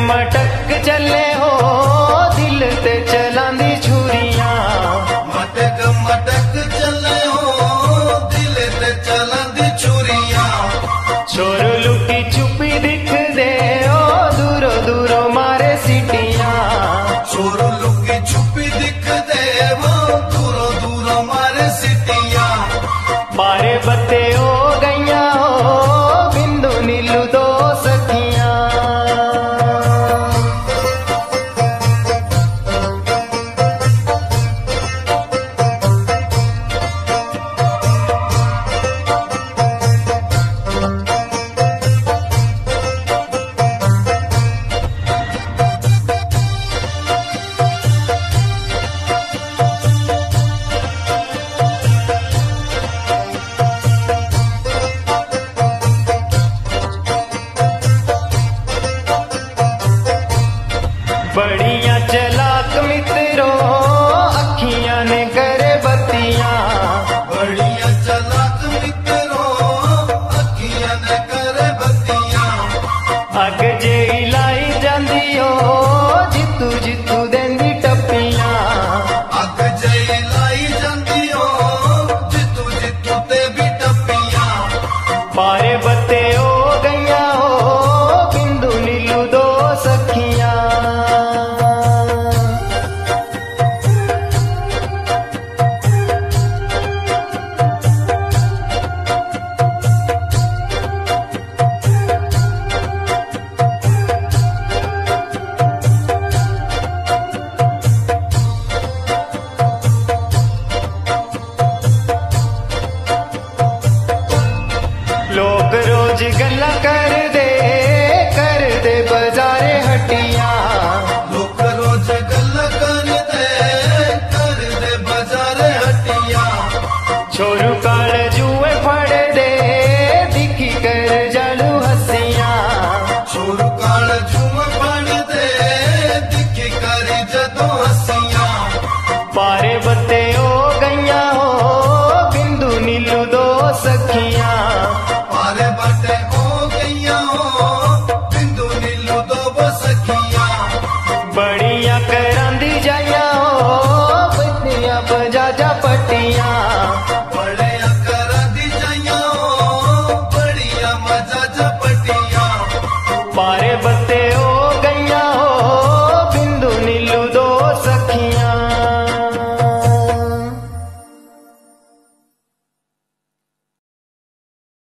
मटक चले हो दिल ते चलांदी छुरियां। मटक मटक चले हो दिल ते चलांदी छुरियां। चोर लुकी छुपी दिख दे ओ दूरो दूरो मारे सीटियां। चोर लुकी छुपी दिख दे वो दूरो दूरो मारे सीटियां। बारे बत्ते हो गईया हो बिंदु नीलू दो सखियां। बड़िया चलाक मित्रों अखियां ने करे बत्तियां। बड़िया चलाक मित्रों अखियां ने करे बत्तियां। अग जे लाई जांदी हो जितू जितू देंदी टप्पियां। अग जे लाई जांदी हो जितू जितू ते भी टप्पियां। पारे बत्ते